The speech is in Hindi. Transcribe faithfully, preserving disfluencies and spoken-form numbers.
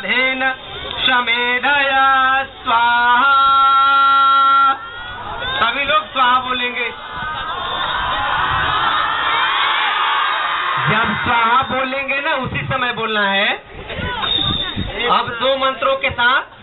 स्वाधेन समेधया स्वाहा। सभी लोग स्वाहा बोलेंगे। जब स्वाहा बोलेंगे ना उसी समय बोलना है। अब दो मंत्रों के साथ